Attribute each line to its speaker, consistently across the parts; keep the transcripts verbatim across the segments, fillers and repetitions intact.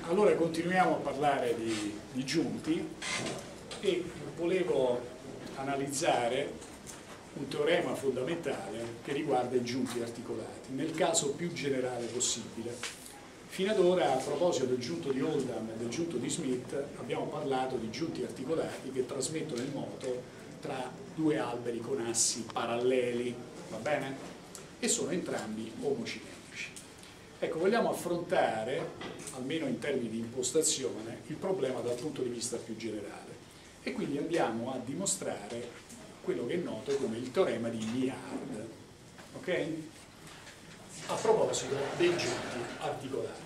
Speaker 1: Allora continuiamo a parlare di, di giunti e volevo analizzare un teorema fondamentale che riguarda i giunti articolati, nel caso più generale possibile. Fino ad ora, a proposito del giunto di Oldham e del giunto di Smith, abbiamo parlato di giunti articolati che trasmettono il moto tra due alberi con assi paralleli, va bene? E sono entrambi omocinetrici. Ecco, vogliamo affrontare, almeno in termini di impostazione, il problema dal punto di vista più generale. E quindi andiamo a dimostrare quello che è noto come il teorema di Meillard, ok? A proposito dei giunti articolati.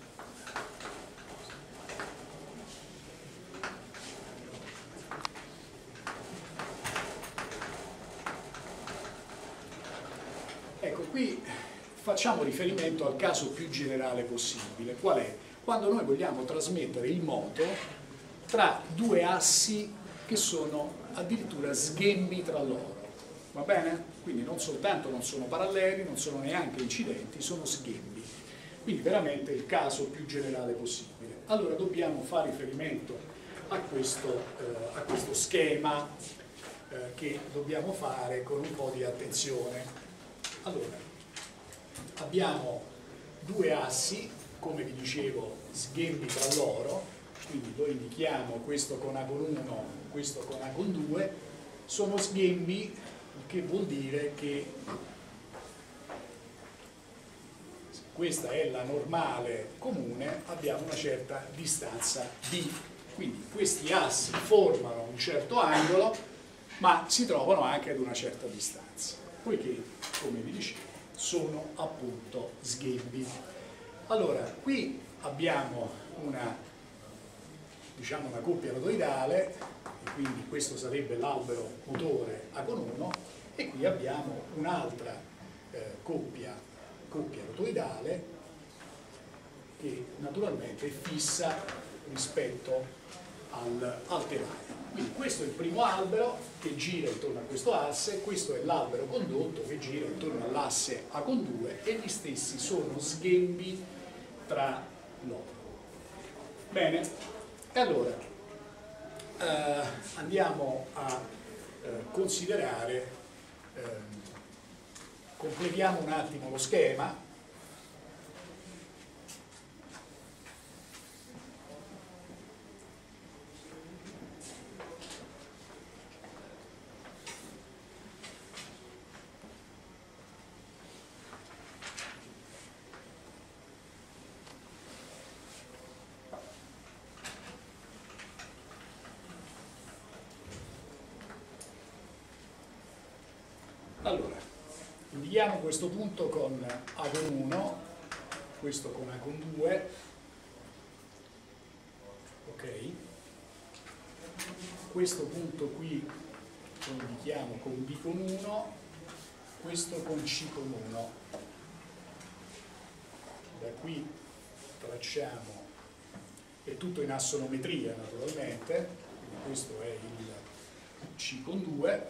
Speaker 1: Ecco, qui facciamo riferimento al caso più generale possibile. Qual è? Quando noi vogliamo trasmettere il moto tra due assi che sono addirittura sghembi tra loro, va bene? Quindi non soltanto non sono paralleli, non sono neanche incidenti, sono sghembi. Quindi veramente il caso più generale possibile. Allora dobbiamo fare riferimento a questo, eh, a questo schema eh, che dobbiamo fare con un po' di attenzione. Allora, abbiamo due assi, come vi dicevo, sghembi tra loro, quindi lo indichiamo questo con A con uno, questo con A con due, sono sghembi, il che vuol dire che se questa è la normale comune, abbiamo una certa distanza d. Quindi questi assi formano un certo angolo, ma si trovano anche ad una certa distanza, poiché, come vi dicevo, sono appunto sghembi. Allora, qui abbiamo una, diciamo, una coppia rotoidale, e quindi questo sarebbe l'albero motore A con uno, e qui abbiamo un'altra eh, coppia, coppia rotoidale che naturalmente è fissa rispetto al, al telaio. Quindi questo è il primo albero che gira intorno a questo asse, questo è l'albero condotto che gira intorno all'asse A con due, e gli stessi sono sghembi tra loro. Bene, e allora eh, andiamo a eh, considerare, eh, completiamo un attimo lo schema. Allora, indichiamo questo punto con A con uno, questo con A con due, ok? Questo punto qui lo indichiamo con B con uno, questo con C con uno. Da qui tracciamo, è tutto in assonometria naturalmente, quindi questo è il C con due.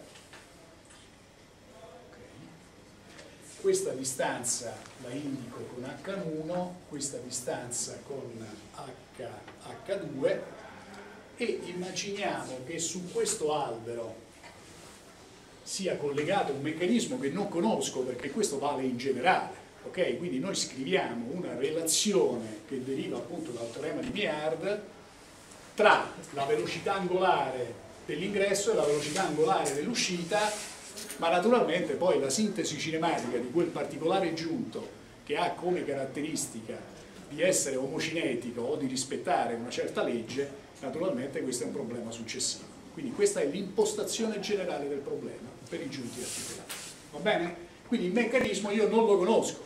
Speaker 1: Questa distanza la indico con H uno, questa distanza con H, H due, e immaginiamo che su questo albero sia collegato un meccanismo che non conosco, perché questo vale in generale, ok? Quindi noi scriviamo una relazione che deriva appunto dal teorema di Meillard tra la velocità angolare dell'ingresso e la velocità angolare dell'uscita, ma naturalmente poi la sintesi cinematica di quel particolare giunto, che ha come caratteristica di essere omocinetico o di rispettare una certa legge, naturalmente questo è un problema successivo. Quindi questa è l'impostazione generale del problema per i giunti articolati. Va bene? Quindi il meccanismo io non lo conosco.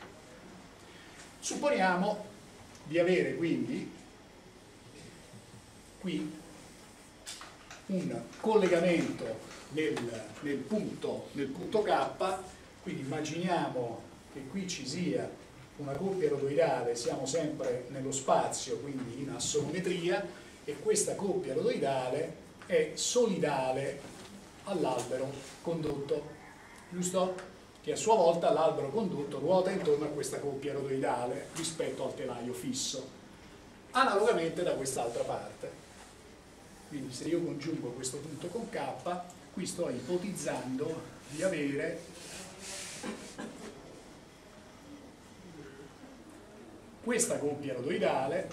Speaker 1: Supponiamo di avere quindi qui un collegamento nel, nel, punto, nel punto K, quindi immaginiamo che qui ci sia una coppia rotoidale, siamo sempre nello spazio, quindi in assonometria, e questa coppia rotoidale è solidale all'albero condotto, giusto? Che a sua volta l'albero condotto ruota intorno a questa coppia rotoidale rispetto al telaio fisso. analogamente da quest'altra parte. Quindi se io congiungo questo punto con K, qui sto ipotizzando di avere questa coppia rotoidale,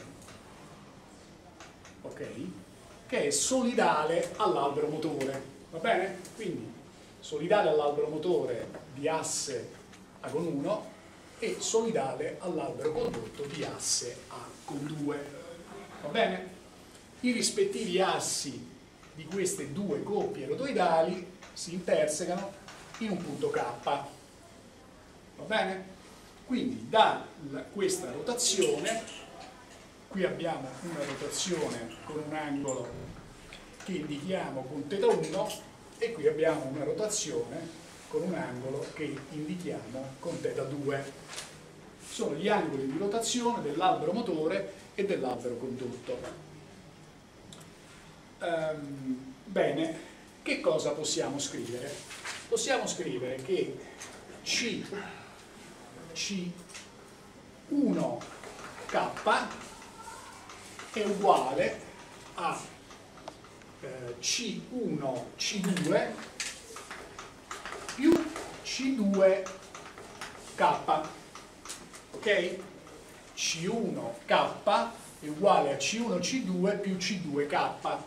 Speaker 1: ok, che è solidale all'albero motore, va bene? Quindi solidale all'albero motore di asse A con uno e solidale all'albero condotto di asse A con due, va bene? I rispettivi assi di queste due coppie rotoidali si intersecano in un punto K, va bene? Quindi da questa rotazione, qui abbiamo una rotazione con un angolo che indichiamo con θ uno e qui abbiamo una rotazione con un angolo che indichiamo con θ due. Sono gli angoli di rotazione dell'albero motore e dell'albero condotto. Um, bene, che cosa possiamo scrivere? Possiamo scrivere che C, C uno K è uguale a eh, C uno C due più C due K, ok? C uno K è uguale a C uno C due più C due K,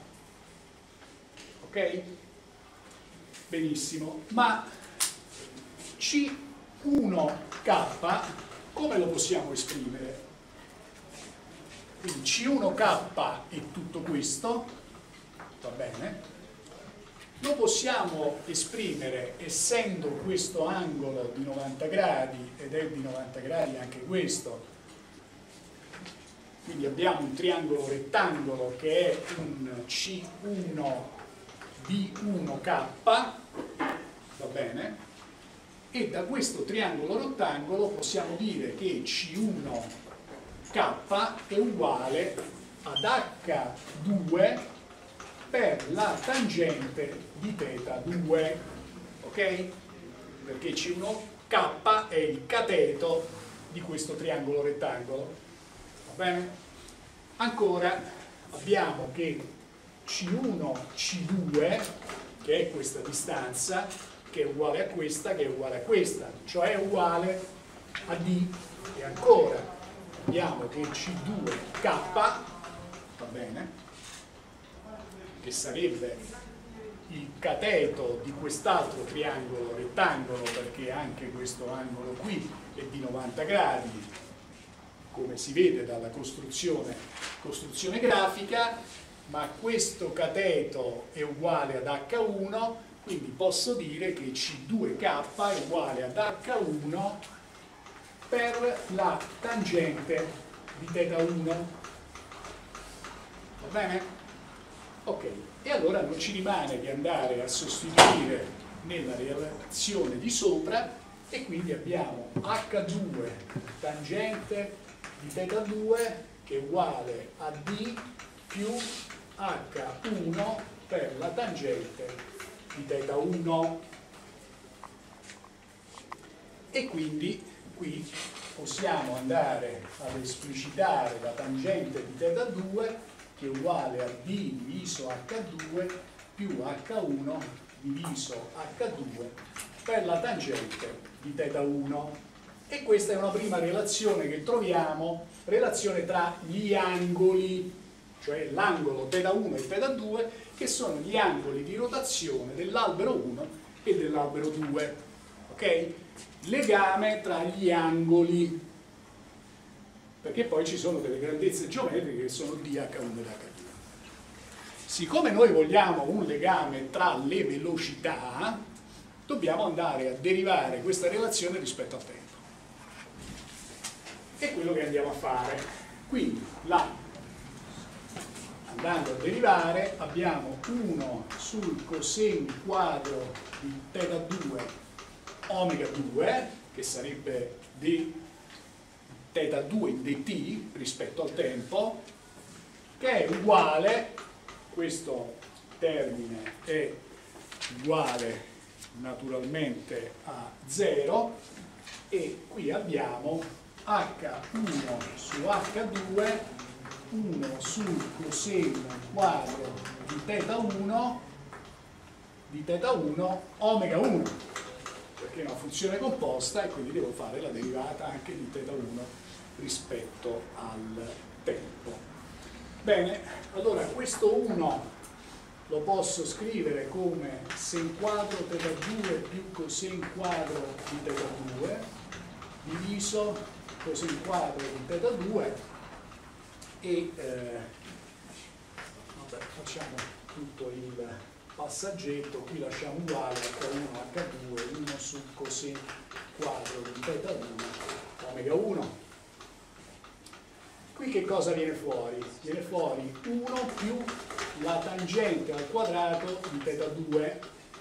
Speaker 1: ok? Benissimo, ma C uno K come lo possiamo esprimere? Quindi C uno K è tutto questo, va bene? Lo possiamo esprimere essendo questo angolo di novanta gradi ed è di novanta gradi anche questo, quindi abbiamo un triangolo rettangolo che è un C uno B uno K, va bene? E da questo triangolo rettangolo possiamo dire che C uno K è uguale ad H due per la tangente di θ due, ok? Perché C uno K è il cateto di questo triangolo rettangolo, va bene? Ancora abbiamo che C uno C due, che è questa distanza, che è uguale a questa, che è uguale a questa, cioè è uguale a D. E ancora abbiamo che C due K, va bene, che sarebbe il cateto di quest'altro triangolo rettangolo, perché anche questo angolo qui è di novanta gradi, come si vede dalla costruzione, costruzione grafica, ma questo cateto è uguale ad H uno, quindi posso dire che C due K è uguale ad H uno per la tangente di θ uno, va bene? Ok, e allora non ci rimane che andare a sostituire nella relazione di sopra e quindi abbiamo H due tangente di θ due che è uguale a D più H uno per la tangente di θ uno, e quindi qui possiamo andare ad esplicitare la tangente di θ due che è uguale a D diviso H due più H uno diviso H due per la tangente di θ uno. E questa è una prima relazione che troviamo, relazione tra gli angoli, cioè l'angolo θ uno e θ due, che sono gli angoli di rotazione dell'albero uno e dell'albero due, ok? Legame tra gli angoli, perché poi ci sono delle grandezze geometriche che sono D H uno ed H due. Siccome noi vogliamo un legame tra le velocità, dobbiamo andare a derivare questa relazione rispetto al tempo. È quello che andiamo a fare. Quindi, là, andando a derivare, abbiamo uno sul coseno quadro di θ due omega due, che sarebbe d θ due dt rispetto al tempo, che è uguale, questo termine è uguale naturalmente a zero, e qui abbiamo H uno su H due uno sul coseno quadro di θ uno di θ uno omega uno, perché è una funzione composta e quindi devo fare la derivata anche di θ uno rispetto al tempo. Bene, allora questo uno lo posso scrivere come sen quadro θ due più cosen quadro di θ due diviso cosen quadro di θ due e eh, vabbè, facciamo tutto il passaggetto, qui lasciamo uguale H uno H due uno su cosen quadro di θ uno omega uno. Qui che cosa viene fuori? Viene fuori uno più la tangente al quadrato di θ due,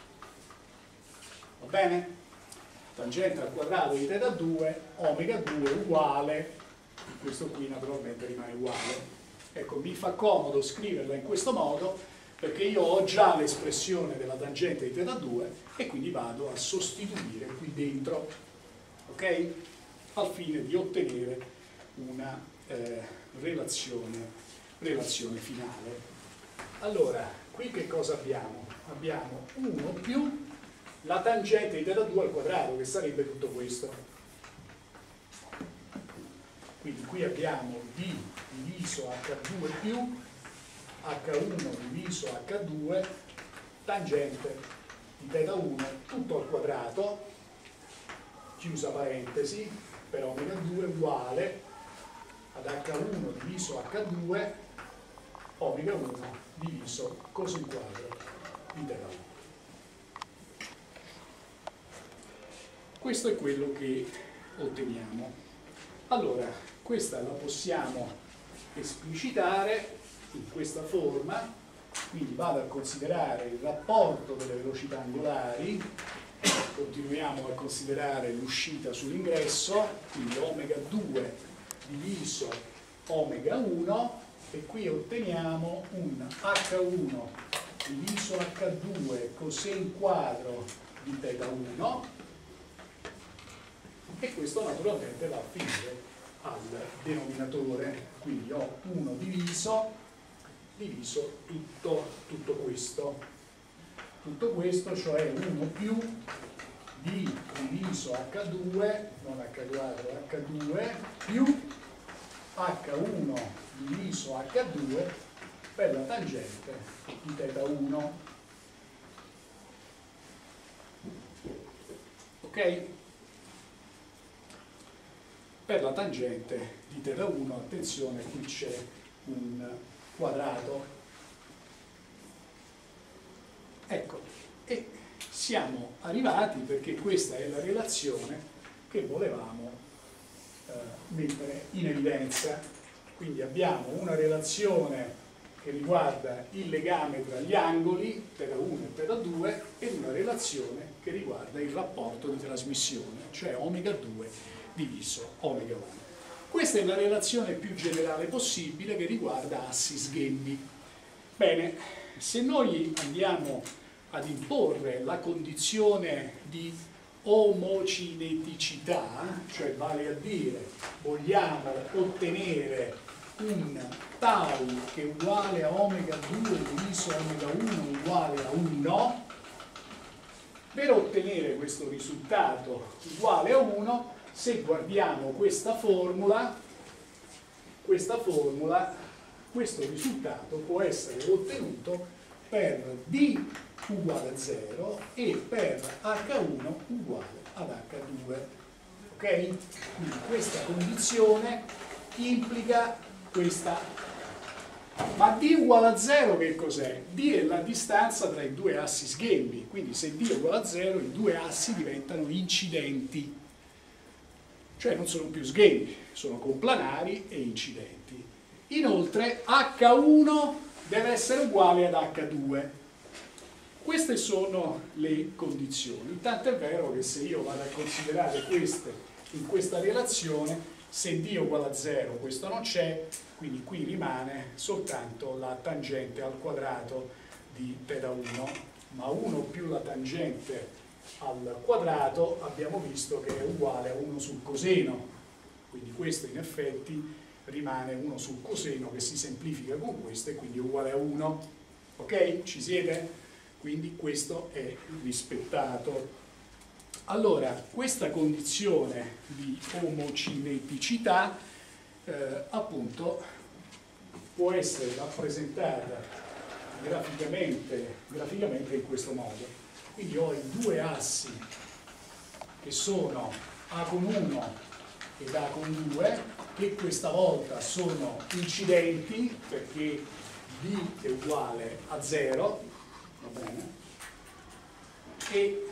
Speaker 1: va bene? Tangente al quadrato di θ due, omega due uguale, questo qui naturalmente rimane uguale. Ecco, mi fa comodo scriverla in questo modo perché io ho già l'espressione della tangente di θ due e quindi vado a sostituire qui dentro, ok? Al fine di ottenere una eh, relazione, relazione finale. Allora, qui che cosa abbiamo? Abbiamo uno più la tangente di θ due al quadrato, che sarebbe tutto questo. Quindi qui abbiamo d diviso H due più H uno diviso H due tangente di θ uno tutto al quadrato, chiusa parentesi, per omega due uguale ad H uno diviso H due omega uno diviso cosen quadro di θ uno. Questo è quello che otteniamo. Allora, questa la possiamo esplicitare in questa forma, quindi vado a considerare il rapporto delle velocità angolari, continuiamo a considerare l'uscita sull'ingresso, quindi omega due diviso omega uno, e qui otteniamo un H uno diviso H due cosen quadro di θ uno, e questo naturalmente va a finire al denominatore, quindi ho uno diviso diviso tutto, tutto questo tutto questo, cioè uno più d diviso H due, non H quadro, H due più H uno diviso H due per la tangente di θ uno, ok? Per la tangente di θ uno, attenzione, qui c'è un quadrato. Ecco, e siamo arrivati perché questa è la relazione che volevamo eh, mettere in evidenza. Quindi abbiamo una relazione che riguarda il legame tra gli angoli θ uno e θ due e una relazione che riguarda il rapporto di trasmissione, cioè omega due diviso omega uno. Questa è la relazione più generale possibile che riguarda assi sghembi. Bene, se noi andiamo ad imporre la condizione di omocineticità, cioè vale a dire vogliamo ottenere un tau che è uguale a omega due diviso omega uno uguale a uno, per ottenere questo risultato uguale a uno, se guardiamo questa formula, questa formula, questo risultato può essere ottenuto per d uguale a zero e per H uno uguale ad H due. Ok? Quindi questa condizione implica questa. Ma d uguale a zero che cos'è? D è la distanza tra i due assi sghembi, quindi se d è uguale a zero i due assi diventano incidenti, cioè non sono più sghembi, sono complanari e incidenti. Inoltre H uno deve essere uguale ad H due. Queste sono le condizioni, tanto è vero che se io vado a considerare queste in questa relazione, se d è uguale a zero questo non c'è, quindi qui rimane soltanto la tangente al quadrato di θ uno, ma uno più la tangente al quadrato abbiamo visto che è uguale a uno sul coseno, quindi questo in effetti rimane uno sul coseno che si semplifica con questo e quindi è uguale a uno. Ok? Ci siete? Quindi questo è rispettato. Allora, questa condizione di omocineticità eh, appunto può essere rappresentata graficamente, graficamente in questo modo. Quindi ho i due assi che sono A con uno ed A con due, che questa volta sono incidenti perché B è uguale a zero, va bene? E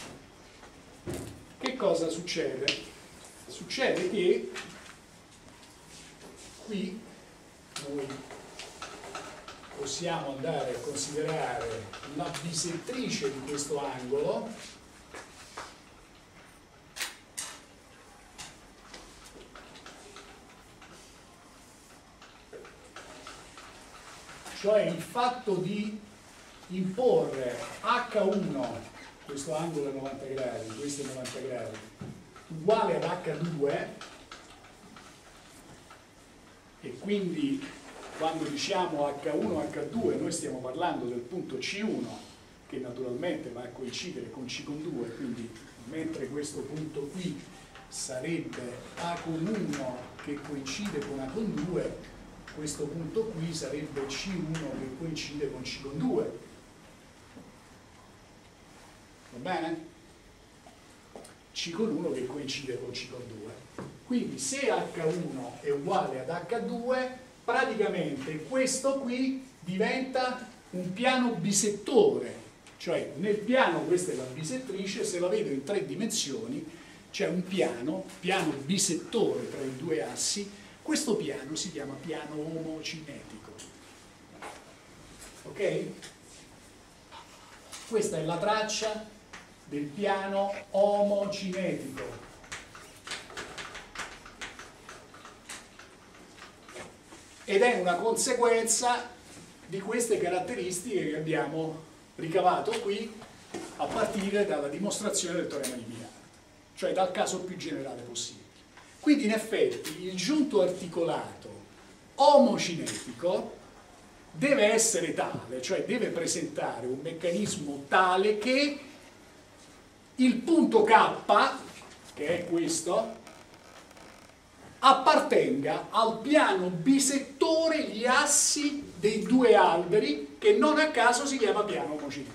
Speaker 1: che cosa succede? Succede che qui noi possiamo andare a considerare la bisettrice di questo angolo, cioè il fatto di imporre acca uno, questo angolo è novanta gradi, questo è novanta gradi, uguale ad acca due, e quindi quando diciamo acca uno acca due noi stiamo parlando del punto C uno, che naturalmente va a coincidere con C con due, quindi mentre questo punto qui sarebbe A con uno che coincide con A con due, questo punto qui sarebbe C uno che coincide con C con due. Va bene? C con uno che coincide con C con due. Quindi se acca uno è uguale ad acca due, praticamente questo qui diventa un piano bisettore, cioè nel piano, questa è la bisettrice, se la vedo in tre dimensioni c'è un piano, piano bisettore tra i due assi. Questo piano si chiama piano omocinetico. Ok? Questa è la traccia del piano omocinetico. Ed è una conseguenza di queste caratteristiche che abbiamo ricavato qui a partire dalla dimostrazione del teorema di Milano, cioè dal caso più generale possibile. Quindi in effetti il giunto articolato omocinetico deve essere tale, cioè deve presentare un meccanismo tale che il punto K, che è questo, appartenga al piano bisettore gli assi dei due alberi, che non a caso si chiama piano omocinetico.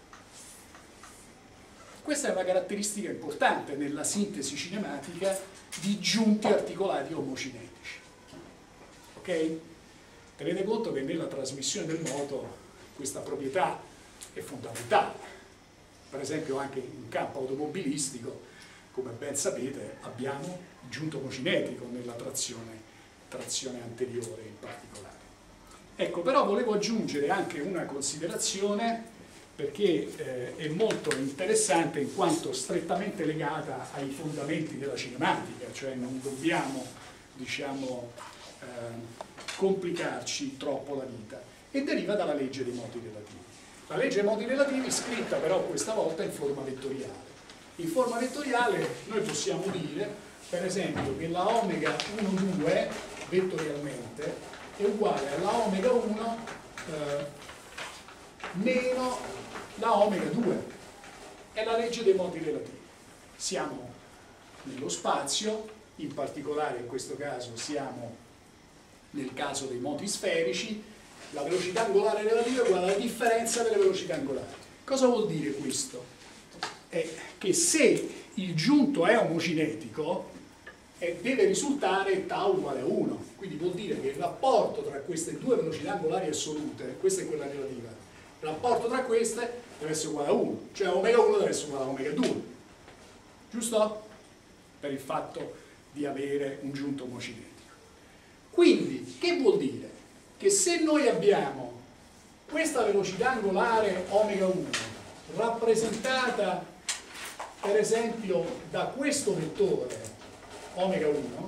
Speaker 1: Questa è una caratteristica importante nella sintesi cinematica di giunti articolati omocinetici. Ok? Tenete conto che nella trasmissione del moto questa proprietà è fondamentale. Per esempio anche in campo automobilistico, come ben sapete, abbiamo il giunto omocinetico nella trazione, trazione anteriore in particolare. Ecco, però volevo aggiungere anche una considerazione, perché eh, è molto interessante in quanto strettamente legata ai fondamenti della cinematica, cioè non dobbiamo, diciamo, eh, complicarci troppo la vita, e deriva dalla legge dei moti relativi. La legge dei moti relativi scritta però questa volta in forma vettoriale. In forma vettoriale noi possiamo dire, per esempio, che la omega uno due vettorialmente è uguale alla omega uno eh, meno la omega due. È la legge dei moti relativi. Siamo nello spazio, in particolare in questo caso siamo nel caso dei moti sferici, la velocità angolare relativa è uguale alla differenza delle velocità angolari. Cosa vuol dire questo? È che se il giunto è omocinetico, eh, deve risultare tau uguale a uno. Quindi vuol dire che il rapporto tra queste due velocità angolari assolute, questa è quella relativa, il rapporto tra queste deve essere uguale a uno, cioè omega uno deve essere uguale a omega due. Giusto? Per il fatto di avere un giunto omocinetico. Quindi, che vuol dire? Che se noi abbiamo questa velocità angolare omega uno rappresentata per esempio da questo vettore omega uno,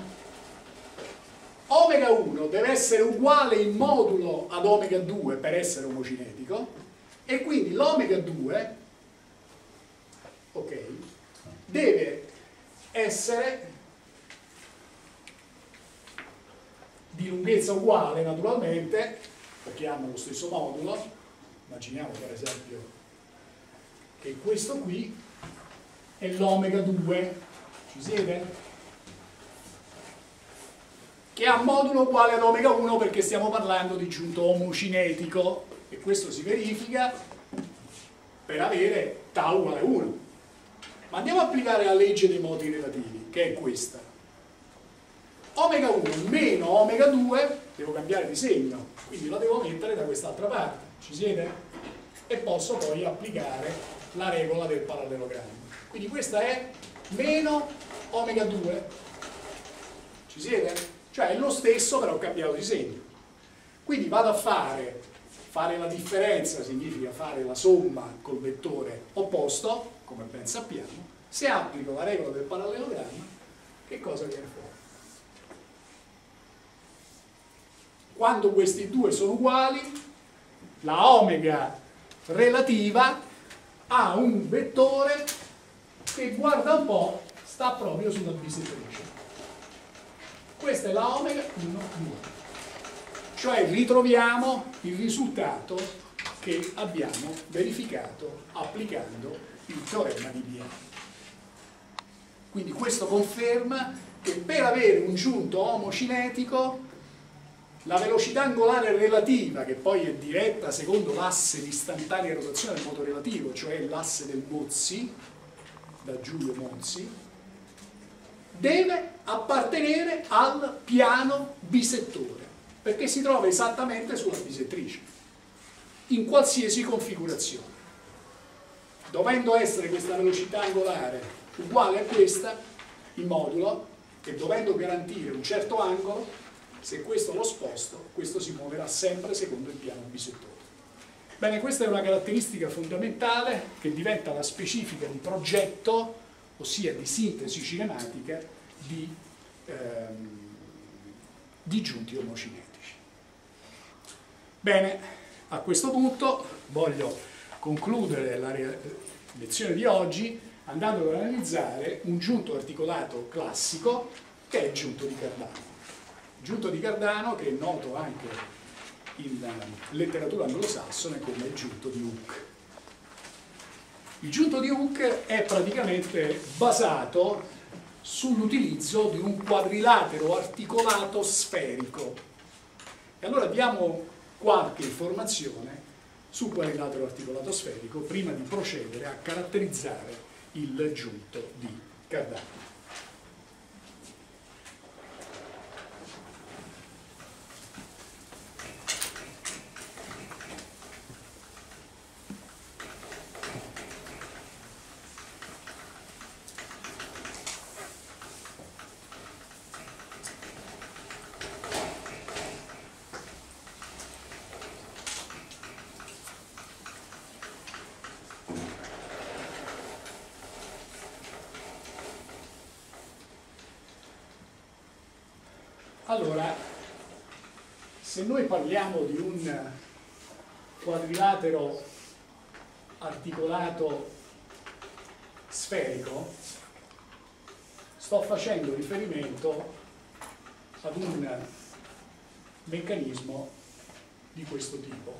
Speaker 1: omega uno deve essere uguale in modulo ad omega due per essere omocinetico, e quindi l'omega due, ok, deve essere di lunghezza uguale naturalmente, perché hanno lo stesso modulo. Immaginiamo per esempio che questo qui è l'omega due, ci siete? Che ha modulo uguale ad omega uno perché stiamo parlando di giunto omocinetico, e questo si verifica per avere tau uguale uno. Ma andiamo a applicare la legge dei modi relativi, che è questa. Omega uno meno omega due, devo cambiare di segno, quindi lo devo mettere da quest'altra parte, ci siete? E posso poi applicare la regola del parallelogramma. Quindi questa è meno omega due, ci siete? Cioè è lo stesso, però ho cambiato di segno. Quindi vado a fare, fare la differenza significa fare la somma col vettore opposto, come ben sappiamo. Se applico la regola del parallelogramma, che cosa viene fuori? Quando questi due sono uguali, la omega relativa ha un vettore che, guarda un po', sta proprio sulla bisettrice. Questa è la omega uno due, cioè ritroviamo il risultato che abbiamo verificato applicando il teorema di Biot. Quindi questo conferma che per avere un giunto omocinetico la velocità angolare relativa, che poi è diretta secondo l'asse di istantanea rotazione del moto relativo, cioè l'asse del Mozzi, da Giulio Mozzi, deve appartenere al piano bisettore, perché si trova esattamente sulla bisettrice, in qualsiasi configurazione. Dovendo essere questa velocità angolare uguale a questa, il modulo, e dovendo garantire un certo angolo, se questo lo sposto, questo si muoverà sempre secondo il piano bisettore. Bene, questa è una caratteristica fondamentale che diventa la specifica di progetto, ossia di sintesi cinematica di, ehm, di giunti omocinetici. Bene, a questo punto voglio concludere la lezione di oggi andando ad analizzare un giunto articolato classico che è il giunto di Cardano. Il giunto di Cardano che è noto anche in letteratura anglosassone come il giunto di Hooke. Il giunto di Hooke è praticamente basato sull'utilizzo di un quadrilatero articolato sferico. E allora diamo qualche informazione sul quadrilatero articolato sferico prima di procedere a caratterizzare il giunto di Cardano. Allora, se noi parliamo di un quadrilatero articolato sferico, sto facendo riferimento ad un meccanismo di questo tipo.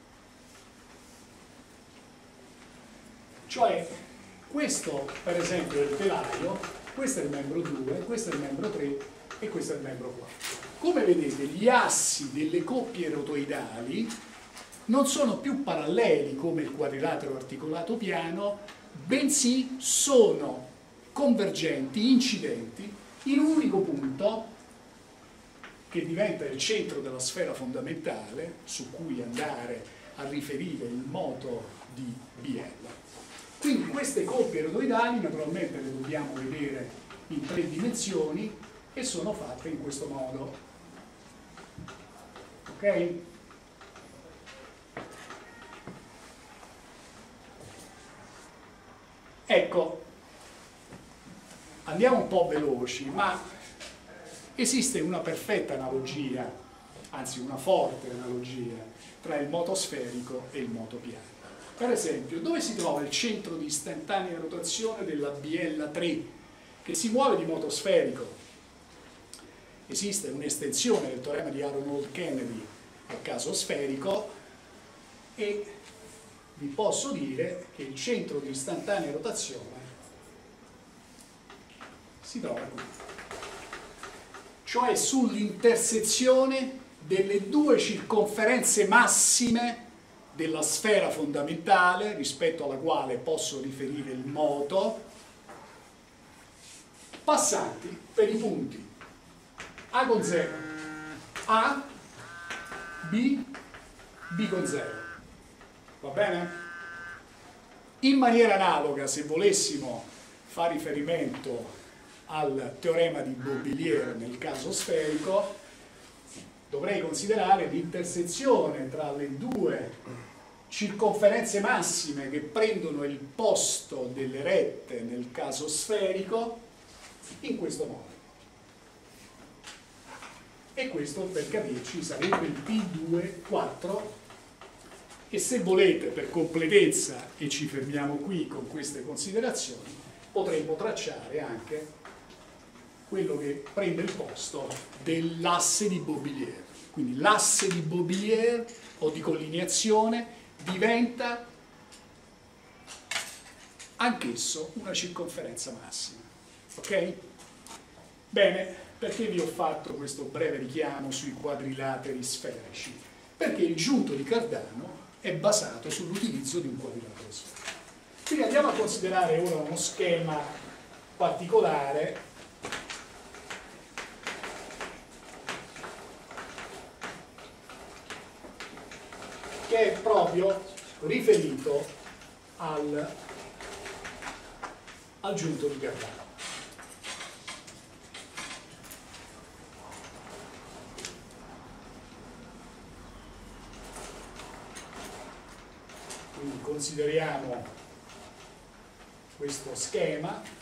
Speaker 1: Cioè, questo per esempio è il telaio, questo è il membro due, questo è il membro tre, e questo è il membro quattro. Come vedete, gli assi delle coppie rotoidali non sono più paralleli come il quadrilatero articolato piano, bensì sono convergenti, incidenti, in un unico punto che diventa il centro della sfera fondamentale su cui andare a riferire il moto di Biela. Quindi queste coppie rotoidali naturalmente le dobbiamo vedere in tre dimensioni e sono fatte in questo modo. Ok? Ecco, andiamo un po' veloci, ma esiste una perfetta analogia, anzi una forte analogia, tra il moto sferico e il moto piano. Per esempio, dove si trova il centro di istantanea rotazione della Biella tre, che si muove di moto sferico esiste un'estensione del teorema di Arnold-Kennedy al caso sferico e vi posso dire che il centro di istantanea rotazione si trova qui, cioè sull'intersezione delle due circonferenze massime della sfera fondamentale rispetto alla quale posso riferire il moto, passanti per i punti A con zero, A, B, B con zero. Va bene? In maniera analoga, se volessimo fare riferimento al teorema di Bobillier nel caso sferico, dovrei considerare l'intersezione tra le due circonferenze massime che prendono il posto delle rette nel caso sferico in questo modo. E questo, per capirci, sarebbe il P due quattro, e se volete, per completezza, e ci fermiamo qui con queste considerazioni, potremmo tracciare anche quello che prende il posto dell'asse di Bobillier. Quindi l'asse di Bobillier o di collineazione diventa anch'esso una circonferenza massima. Ok? Bene, perché vi ho fatto questo breve richiamo sui quadrilateri sferici? Perché il giunto di Cardano è basato sull'utilizzo di un quadrilatero sferico. Quindi andiamo a considerare ora uno schema particolare che è proprio riferito al, al giunto di Cardano. Quindi consideriamo questo schema.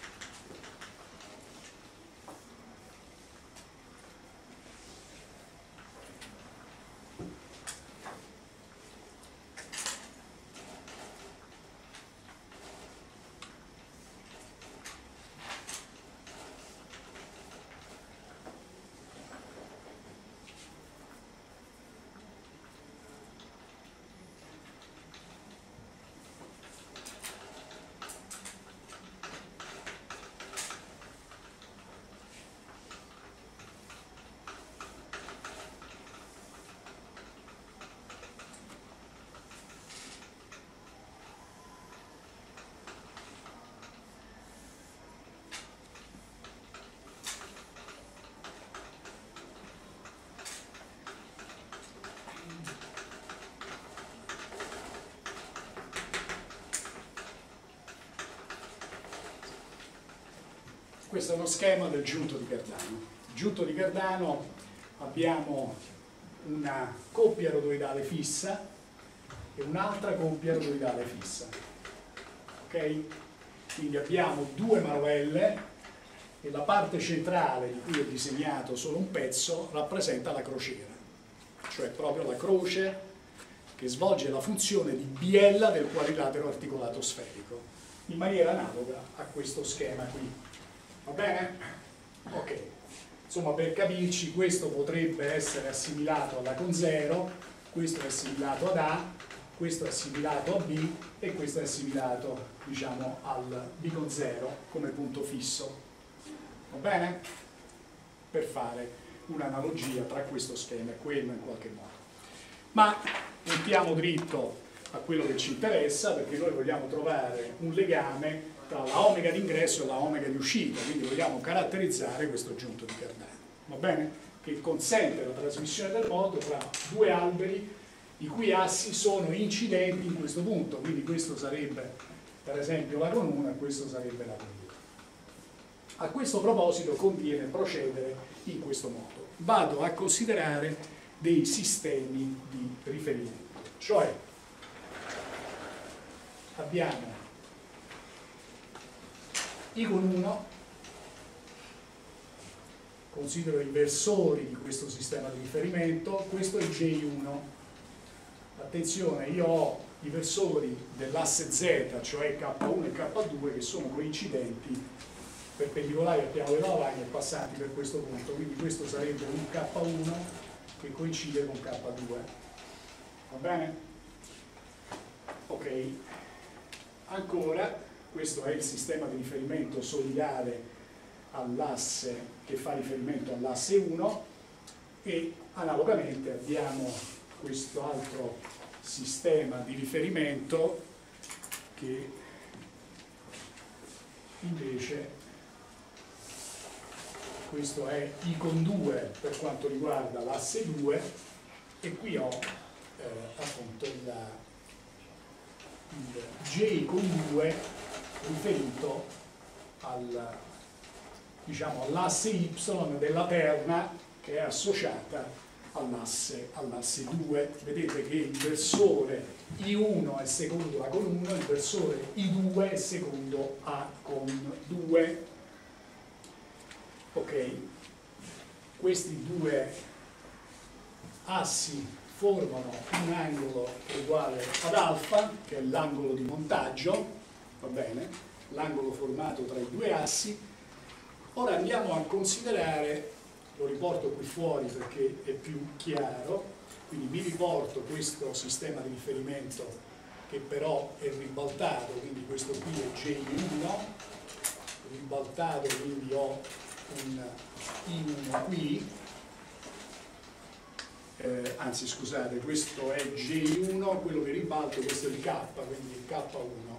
Speaker 1: Questo è uno schema del giunto di Cardano. Il giunto di Cardano abbiamo una coppia rotoidale fissa e un'altra coppia rotoidale fissa. Ok? Quindi abbiamo due manovelle e la parte centrale, di cui ho disegnato solo un pezzo, rappresenta la crociera, cioè proprio la croce che svolge la funzione di biella del quadrilatero articolato sferico, in maniera analoga a questo schema qui. Va bene? Ok. Insomma, per capirci, questo potrebbe essere assimilato alla con zero, questo è assimilato ad A, questo è assimilato a B e questo è assimilato, diciamo, al B con zero come punto fisso. Va bene? Per fare un'analogia tra questo schema e quello in qualche modo. Ma puntiamo dritto a quello che ci interessa, perché noi vogliamo trovare un legame tra la omega di ingresso e la omega di uscita, quindi vogliamo caratterizzare questo giunto di Cardano, va bene? Che consente la trasmissione del moto tra due alberi i cui assi sono incidenti in questo punto, quindi questo sarebbe per esempio la con uno e questo sarebbe la con due. A questo proposito conviene procedere in questo modo. Vado a considerare dei sistemi di riferimento, cioè abbiamo I con uno, considero i versori di questo sistema di riferimento, questo è J uno. Attenzione, io ho i versori dell'asse Z, cioè K uno e K due, che sono coincidenti perpendicolari al piano della lavagna e passanti per questo punto, quindi questo sarebbe un K uno che coincide con K due. Va bene? Ok, ancora questo è il sistema di riferimento solidale all'asse che fa riferimento all'asse uno e analogamente abbiamo questo altro sistema di riferimento che invece questo è I con due per quanto riguarda l'asse due e qui ho eh, appunto il, il J con due riferito al, diciamo, all'asse Y della terna che è associata all'asse all'asse due. Vedete che il versore I uno è secondo A con uno, il versore I due è secondo A con due. Ok, questi due assi formano un angolo uguale ad alfa, che è l'angolo di montaggio, va bene? L'angolo formato tra i due assi. Ora andiamo a considerare, lo riporto qui fuori perché è più chiaro, quindi mi riporto questo sistema di riferimento che però è ribaltato, quindi questo qui è J uno, ribaltato, quindi ho un I uno qui, eh, anzi scusate, questo è J uno, quello che ribalto, questo è il K, quindi il K uno.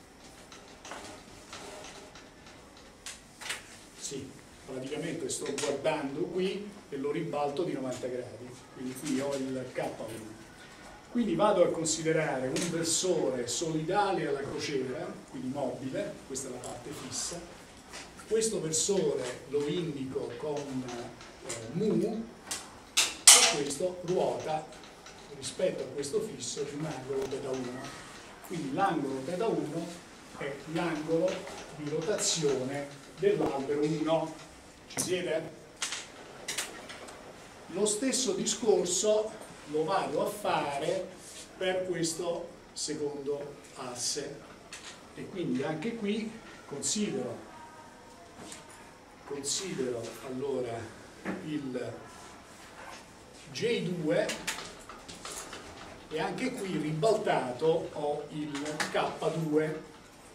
Speaker 1: Sì, praticamente sto guardando qui e lo ribalto di novanta gradi, quindi qui ho il K uno. Quindi vado a considerare un versore solidale alla crociera, quindi mobile, questa è la parte fissa. Questo versore lo indico con eh, mu e questo ruota rispetto a questo fisso di un angolo θ uno. Quindi l'angolo θ uno è l'angolo di rotazione dell'albero uno. Ci siete? Lo stesso discorso lo vado a fare per questo secondo asse e quindi anche qui considero considero allora il J due e anche qui ribaltato ho il K due.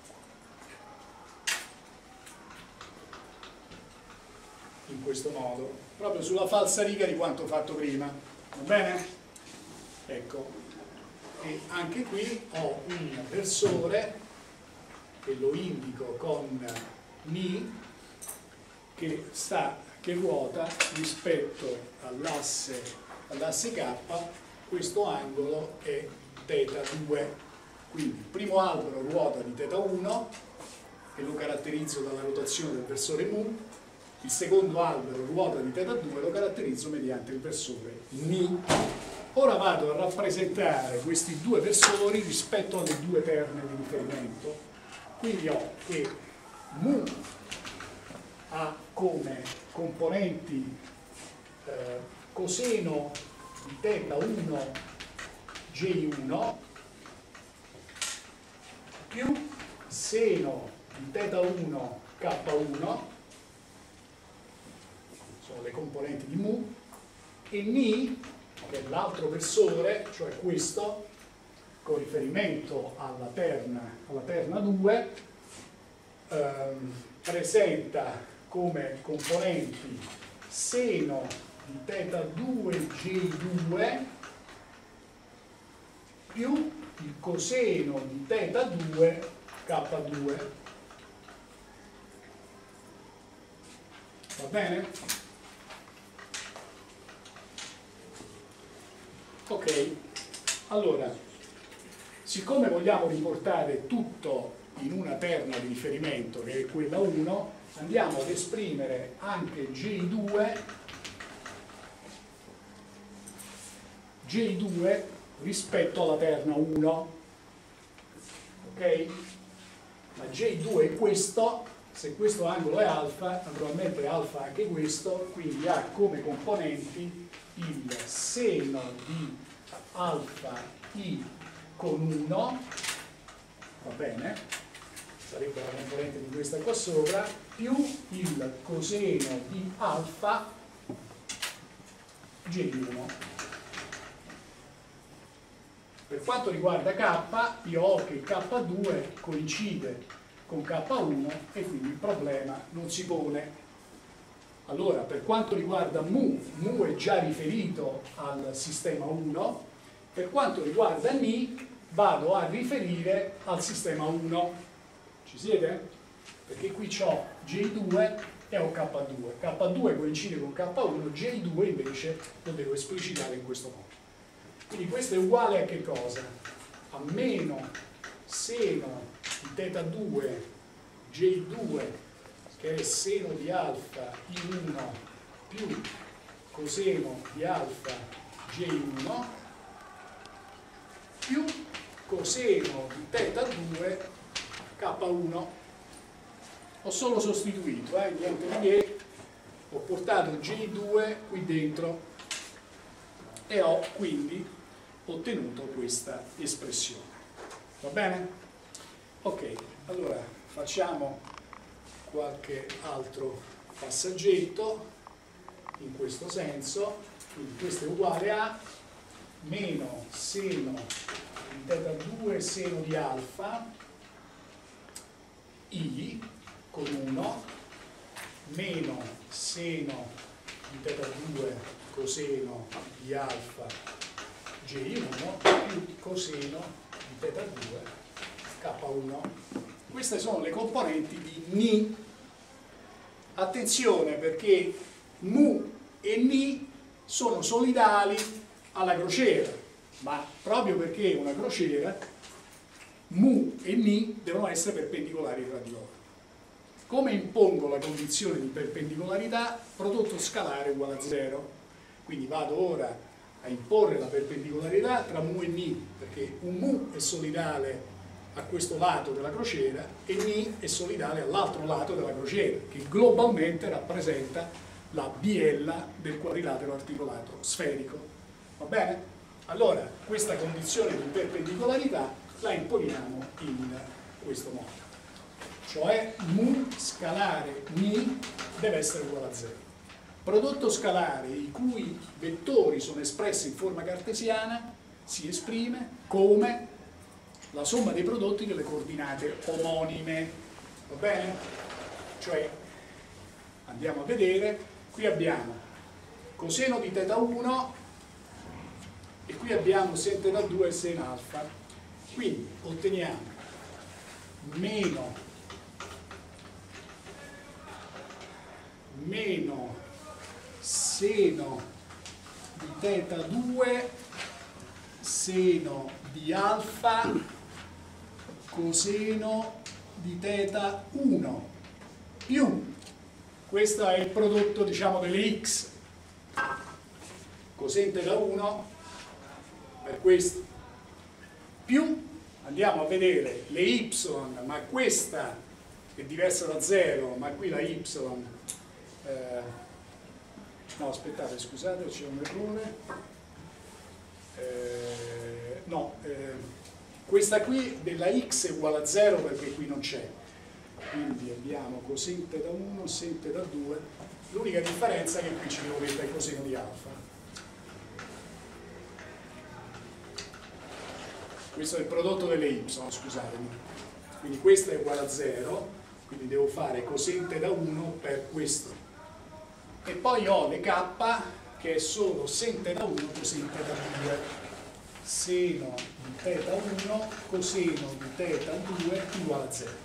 Speaker 1: In questo modo, proprio sulla falsariga di quanto fatto prima, va bene? Ecco, e anche qui ho un versore che lo indico con Mi che sta, che ruota rispetto all'asse all'asse K, questo angolo è θ due, quindi il primo albero ruota di θ uno e lo caratterizzo dalla rotazione del versore mu, il secondo albero ruota di θ due, lo caratterizzo mediante il versore Mi. Ora vado a rappresentare questi due versori rispetto alle due terne di riferimento, quindi ho che mu ha come componenti eh, coseno di θ uno J uno più seno di θ uno K uno, sono le componenti di mu, e Mi, che è l'altro versore, cioè questo, con riferimento alla terna, alla terna due, ehm, presenta come componenti seno di θ due J due più il coseno di θ due K due. Va bene? Ok, allora, siccome vogliamo riportare tutto in una terna di riferimento che è quella uno, andiamo ad esprimere anche J due, J due rispetto alla terna uno, ok? Ma J due è questo, se questo angolo è alfa, naturalmente è alfa anche questo, quindi ha come componenti il seno di alfa I con uno, va bene? sarebbe la componente di questa qua sopra, più il coseno di alfa G uno. Per quanto riguarda K, io ho che K due coincide con K uno e quindi il problema non si pone. Allora, per quanto riguarda mu, mu è già riferito al sistema uno, per quanto riguarda ni, vado a riferire al sistema uno. Ci siete? Perché qui ho J due e ho K due. K due coincide con K uno, J due invece lo devo esplicitare in questo modo. Quindi questo è uguale a che cosa? A meno seno di θ due J due, che è seno di alfa I uno più coseno di alfa J uno più coseno di θ due K uno. Ho solo sostituito, eh, niente di che, ho portato J due qui dentro e ho quindi ottenuto questa espressione. Va bene? Ok, allora facciamo qualche altro passaggetto in questo senso. Quindi questo è uguale a meno seno di θ due seno di alfa I con uno meno seno di θ due coseno di alfa J uno più coseno di θ due K uno. Queste sono le componenti di ni. Attenzione, perché mu e ni sono solidali alla crociera, ma proprio perché è una crociera, mu e ni devono essere perpendicolari tra di loro. Come impongo la condizione di perpendicolarità? Prodotto scalare uguale a zero. Quindi vado ora a imporre la perpendicolarità tra mu e ni, perché un mu è solidale a questo lato della crociera e ni è solidale all'altro lato della crociera, che globalmente rappresenta la biella del quadrilatero articolato sferico. Va bene? Allora, questa condizione di perpendicolarità la imponiamo in questo modo. Cioè mu scalare ni deve essere uguale a zero. Prodotto scalare i cui vettori sono espressi in forma cartesiana si esprime come la somma dei prodotti delle coordinate omonime. Va bene? Cioè, andiamo a vedere, qui abbiamo coseno di θ uno e qui abbiamo sen θ due e sen alfa. Quindi otteniamo meno meno seno di θ due seno di alfa coseno di θ uno più, questo è il prodotto, diciamo, delle x, coseno θ uno per questo, più andiamo a vedere le y, ma questa è diversa da zero, ma qui la y eh, no, aspettate, scusate, c'è un errore. Eh, no, eh, questa qui della x è uguale a zero perché qui non c'è. Quindi abbiamo coseno θ uno, sen θ due. L'unica differenza è che qui ci devo mettere il coseno di alfa. Questo è il prodotto delle y, scusatemi. Quindi questo è uguale a zero, quindi devo fare coseno θ uno per questo. E poi ho le k che è solo sen θ uno coseno θ due. Seno di θ uno coseno di θ due uguale a zero.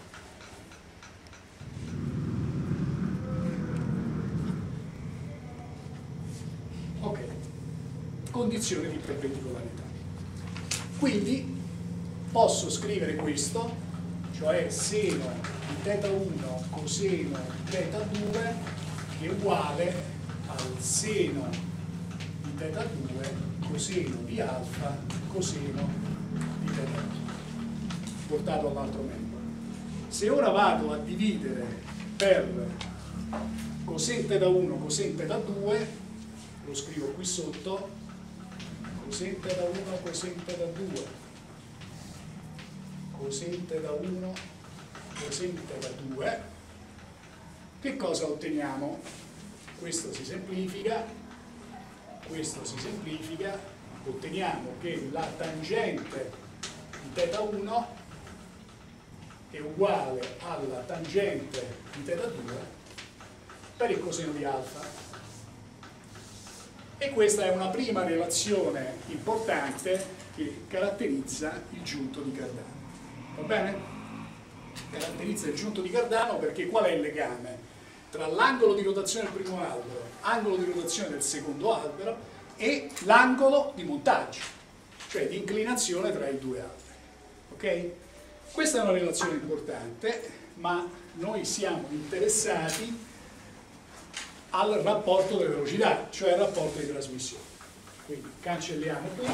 Speaker 1: Ok, condizione di perpendicolarità. Quindi posso scrivere questo, cioè seno di θ uno coseno di θ due che è uguale al seno di θ due coseno di alfa coseno di θ due portato all'altro membro. Se ora vado a dividere per coseno θ uno coseno θ due, lo scrivo qui sotto, coseno θ uno coseno θ due coseno θ uno coseno θ due, che cosa otteniamo? Questo si semplifica, questo si semplifica, otteniamo che la tangente di θ uno è uguale alla tangente di θ due per il coseno di alfa. E questa è una prima relazione importante che caratterizza il giunto di Cardano. Va bene? Caratterizza il giunto di Cardano perché qual è il legame tra l'angolo di rotazione del primo albero, angolo di rotazione del secondo albero e l'angolo di montaggio, cioè di inclinazione tra i due alberi. Ok? Questa è una relazione importante, ma noi siamo interessati al rapporto delle velocità, cioè al rapporto di trasmissione. Quindi cancelliamo qui.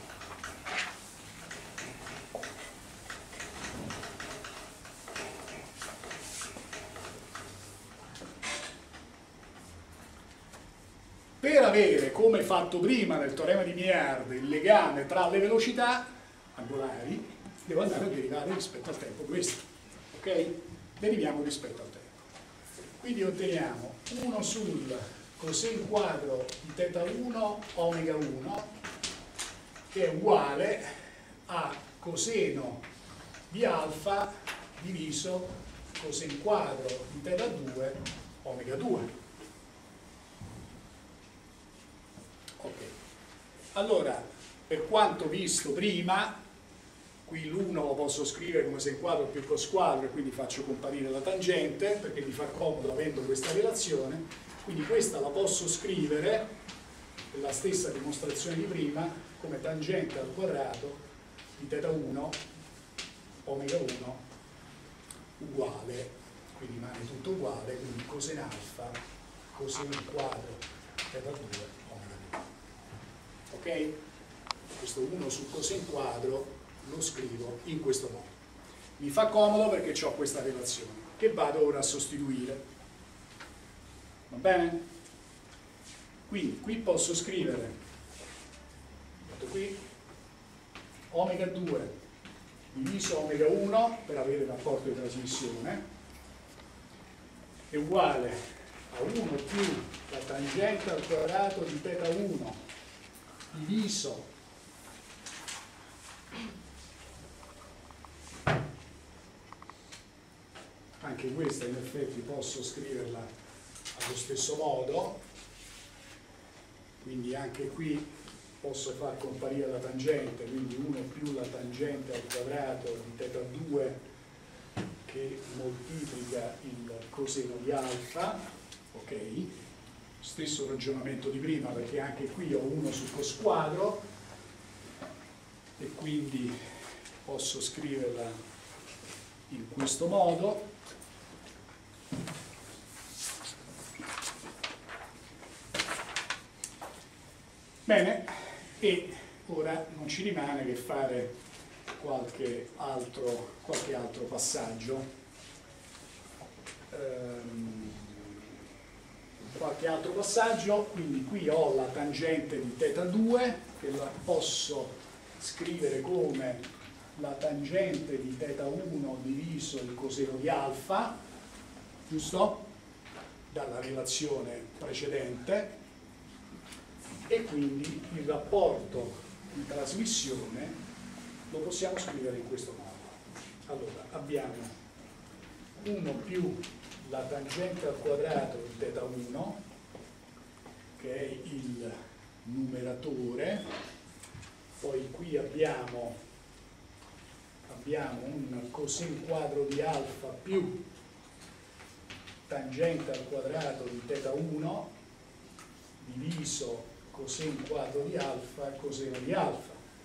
Speaker 1: Per avere, come fatto prima nel teorema di Méard, il legame tra le velocità angolari, devo andare a derivare rispetto al tempo questo. Ok? Deriviamo rispetto al tempo. Quindi otteniamo uno sul coseno quadro di θ uno omega uno che è uguale a coseno di alfa diviso coseno quadro di θ due omega due. Ok. Allora, per quanto visto prima, qui l'uno lo posso scrivere come sen quadro più cos quadro e quindi faccio comparire la tangente perché mi fa comodo avendo questa relazione, quindi questa la posso scrivere, la stessa dimostrazione di prima, come tangente al quadrato di θ uno omega uno uguale, qui rimane tutto uguale, quindi coseno alfa coseno quadro θ due omega due. Ok? Questo uno su coseno quadro lo scrivo in questo modo. Mi fa comodo perché ho questa relazione che vado ora a sostituire. Va bene? Quindi qui posso scrivere, metto qui, omega due diviso omega uno per avere il rapporto di trasmissione è uguale a uno più la tangente al quadrato di θ uno diviso anche questa in effetti posso scriverla allo stesso modo, quindi anche qui posso far comparire la tangente, quindi uno più la tangente al quadrato di θ due che moltiplica il coseno di alfa, ok? Stesso ragionamento di prima perché anche qui ho uno su cos quadro e quindi posso scriverla in questo modo. Bene, e ora non ci rimane che fare qualche altro, qualche altro passaggio. Ehm, qualche altro passaggio, quindi qui ho la tangente di θ due che la posso scrivere come la tangente di θ uno diviso il coseno di alfa, giusto? Dalla relazione precedente, e quindi il rapporto di trasmissione lo possiamo scrivere in questo modo. Allora, abbiamo uno più la tangente al quadrato di θ uno, che è il numeratore, poi qui abbiamo, abbiamo un coseno quadro di alfa più tangente al quadrato di θ uno diviso coseno quadro di alfa e coseno di alfa.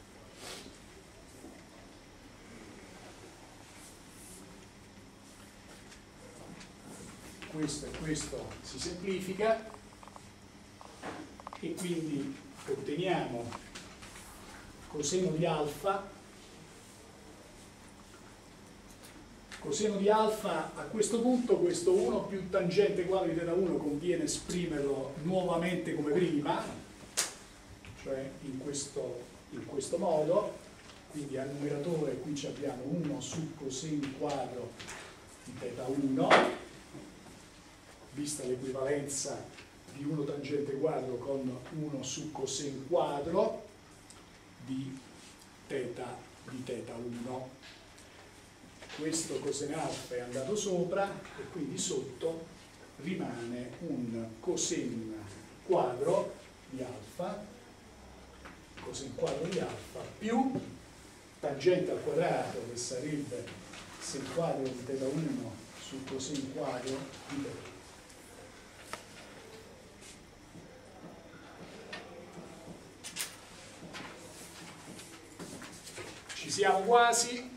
Speaker 1: Questo e questo si semplifica e quindi otteniamo coseno di alfa. Coseno di alfa, a questo punto questo uno più tangente quadro di θ uno conviene esprimerlo nuovamente come prima, cioè in questo, in questo modo, quindi al numeratore qui abbiamo uno su coseno quadro di θ uno, vista l'equivalenza di uno tangente quadro con uno su coseno quadro di θ di θ uno. Questo coseno alfa è andato sopra e quindi sotto rimane un coseno quadro di alfa, coseno quadro di alfa più tangente al quadrato, che sarebbe sen quadro di θ uno su coseno quadro di θ. Ci siamo quasi.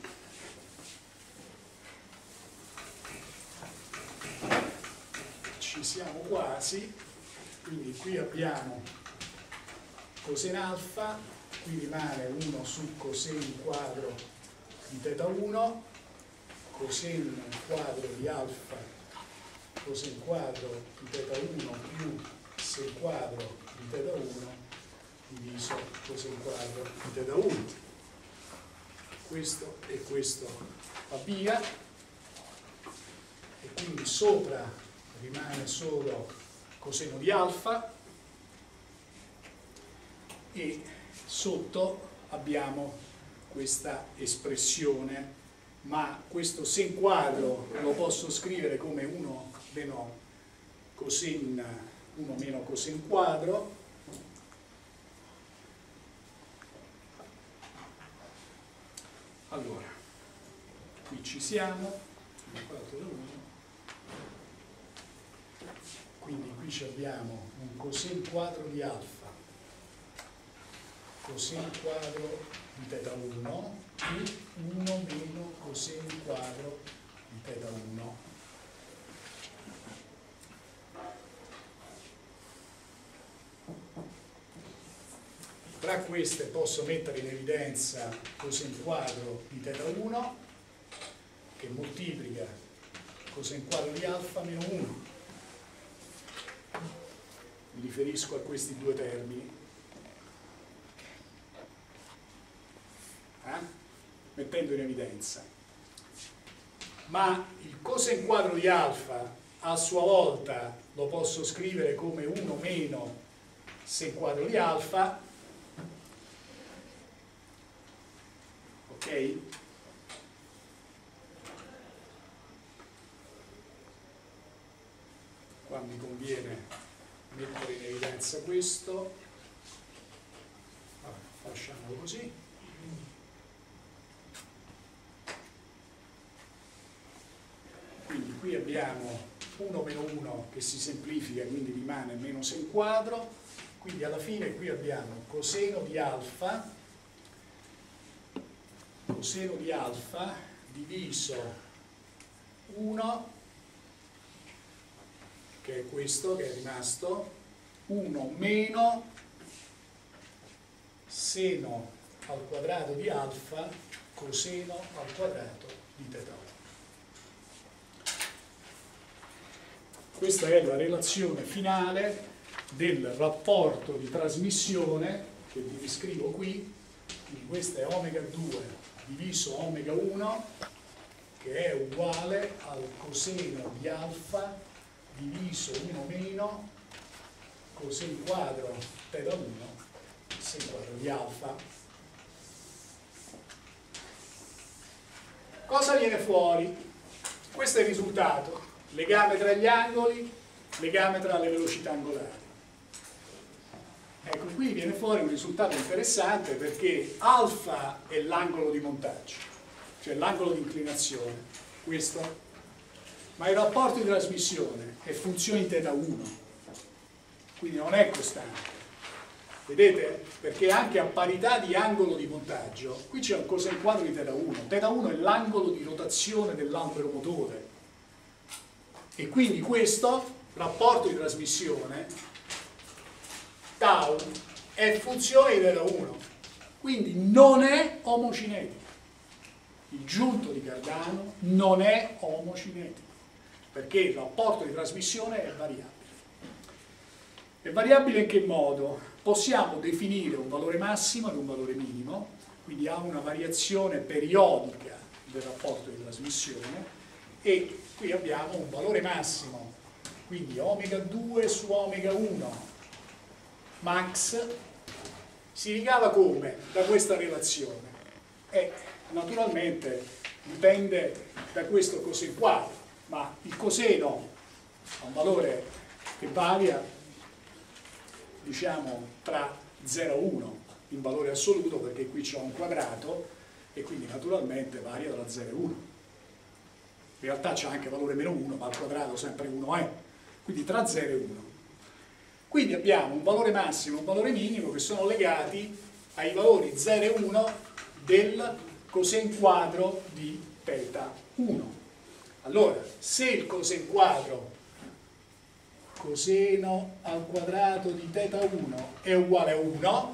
Speaker 1: Ci siamo quasi. Quindi qui abbiamo coseno alfa, qui rimane uno su coseno quadro di θ uno, coseno quadro di alfa, coseno quadro di θ uno più sen quadro di θ uno diviso coseno quadro di θ uno. Questo e questo va via e quindi sopra rimane solo coseno di alfa e sotto abbiamo questa espressione, ma questo sen quadro lo posso scrivere come uno meno coseno, uno meno coseno quadro, allora qui ci siamo, quindi qui ci abbiamo un coseno quadro di alfa, coseno quadro di θ uno più uno meno coseno quadro di θ uno. Tra queste posso mettere in evidenza coseno quadro di θ uno che moltiplica coseno quadro di alfa meno uno. Mi riferisco a questi due termini. Eh? Mettendo in evidenza. Ma il coseno quadro di alfa a sua volta lo posso scrivere come uno meno sen quadro di alfa. Ok? Qua mi conviene mettere in evidenza questo. Vabbè, lasciamolo così. Quindi qui abbiamo uno meno uno che si semplifica, quindi rimane meno sen quadro. Quindi alla fine qui abbiamo coseno di alfa, coseno di alfa diviso uno, che è questo che è rimasto, uno meno seno al quadrato di alfa coseno al quadrato di θ uno. Questa è la relazione finale del rapporto di trasmissione che vi riscrivo qui. Quindi questa è omega due diviso omega uno, che è uguale al coseno di alfa diviso uno meno coseno quadro θ uno sen quadro di alfa. Cosa viene fuori? Questo è il risultato. Legame tra gli angoli, legame tra le velocità angolari. Ecco, qui viene fuori un risultato interessante perché alfa è l'angolo di montaggio, cioè l'angolo di inclinazione, questo, ma il rapporto di trasmissione è funzione di θ uno, quindi non è costante. Vedete? Perché anche a parità di angolo di montaggio, qui c'è un coseno quadro di θ uno. θ uno è l'angolo di rotazione dell'ampero motore. E quindi questo rapporto di trasmissione, tau, è funzione di θ uno. Quindi non è omocinetico. Il giunto di Cardano non è omocinetico, perché il rapporto di trasmissione è variabile. È variabile in che modo? Possiamo definire un valore massimo e un valore minimo, quindi ha una variazione periodica del rapporto di trasmissione, e qui abbiamo un valore massimo, quindi omega due su omega uno max si ricava come? Da questa relazione. E naturalmente dipende da questo coseno quadro, ma il coseno ha un valore che varia, diciamo, tra zero e uno in valore assoluto, perché qui c'è un quadrato e quindi naturalmente varia tra zero e uno. In realtà c'è anche valore meno uno, ma al quadrato sempre uno è, quindi tra zero e uno. Quindi abbiamo un valore massimo e un valore minimo che sono legati ai valori zero e uno del coseno quadro di θ uno. Allora, se il coseno quadro coseno al quadrato di θ uno è uguale a uno,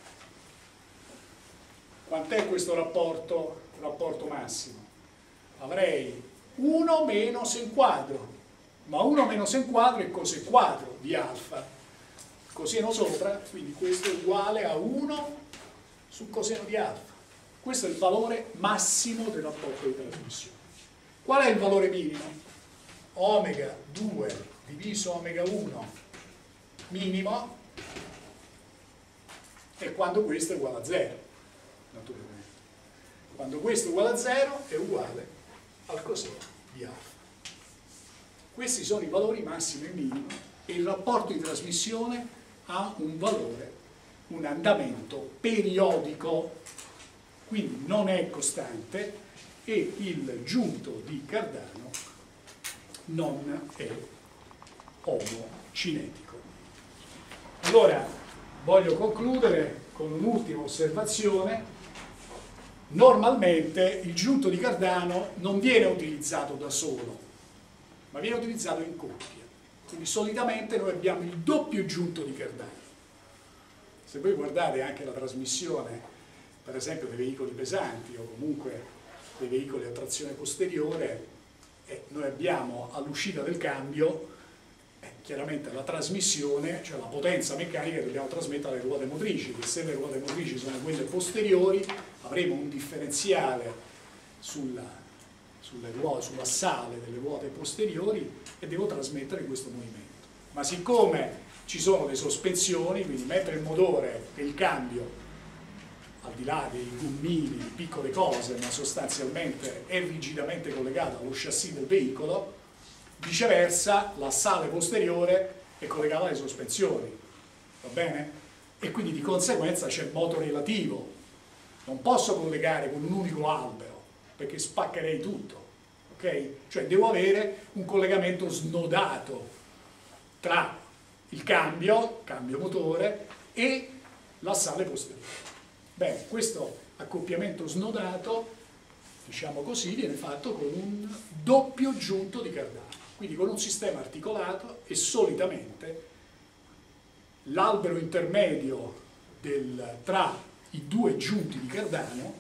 Speaker 1: quant'è questo rapporto, rapporto massimo? Avrei uno meno sen quadro, ma uno meno sen quadro è coseno quadro di alfa, coseno sopra, quindi questo è uguale a uno su coseno di alfa. Questo è il valore massimo del rapporto di trasmissione. Qual è il valore minimo? Omega due diviso omega uno minimo è quando questo è uguale a zero, naturalmente. Quando questo è uguale a zero è uguale al coseno di alfa. Questi sono i valori massimo e minimo e il rapporto di trasmissione ha un valore, un andamento periodico, quindi non è costante e il giunto di Cardano non è omocinetico. Allora, voglio concludere con un'ultima osservazione. Normalmente il giunto di Cardano non viene utilizzato da solo, ma viene utilizzato in coppia. Quindi solitamente noi abbiamo il doppio giunto di Cardano. Se voi guardate anche la trasmissione, per esempio, dei veicoli pesanti o comunque dei veicoli a trazione posteriore, eh, noi abbiamo all'uscita del cambio eh, chiaramente la trasmissione, cioè la potenza meccanica che dobbiamo trasmettere alle ruote motrici, che se le ruote motrici sono quelle posteriori avremo un differenziale sulla, sulle ruote, sull'assale delle ruote posteriori e devo trasmettere questo movimento. Ma siccome ci sono le sospensioni, quindi mentre il motore e il cambio, al di là dei gommini, piccole cose, ma sostanzialmente è rigidamente collegato allo chassis del veicolo, viceversa l'assale posteriore è collegata alle sospensioni, va bene? E quindi di conseguenza c'è moto relativo. Non posso collegare con un unico albero, perché spaccherei tutto, ok? Cioè devo avere un collegamento snodato tra il cambio, cambio motore, e l'assale posteriore. Bene, questo accoppiamento snodato, diciamo così, viene fatto con un doppio giunto di Cardano, quindi con un sistema articolato e solitamente l'albero intermedio del, tra i due giunti di Cardano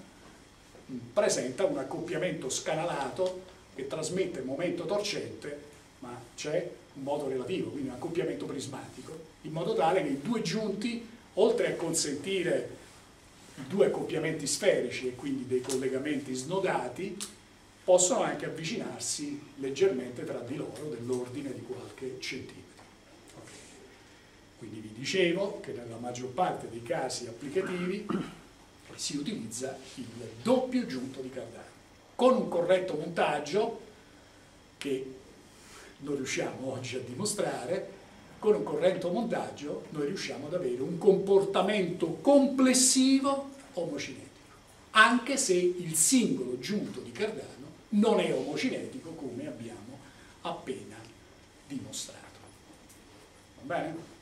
Speaker 1: presenta un accoppiamento scanalato che trasmette momento torcente, ma c'è un moto relativo, quindi un accoppiamento prismatico, in modo tale che i due giunti, oltre a consentire i due accoppiamenti sferici e quindi dei collegamenti snodati, possono anche avvicinarsi leggermente tra di loro dell'ordine di qualche centimetro. Okay. Quindi vi dicevo che nella maggior parte dei casi applicativi si utilizza il doppio giunto di Cardano con un corretto montaggio che non riusciamo oggi a dimostrare. Con un corretto montaggio noi riusciamo ad avere un comportamento complessivo omocinetico, anche se il singolo giunto di Cardano non è omocinetico come abbiamo appena dimostrato. Va bene?